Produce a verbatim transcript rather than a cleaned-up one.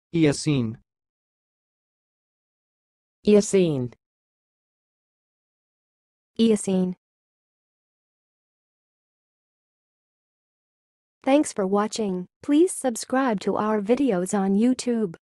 Eocene. Eocene. Eocene. Thanks for watching. Please subscribe to our videos on YouTube.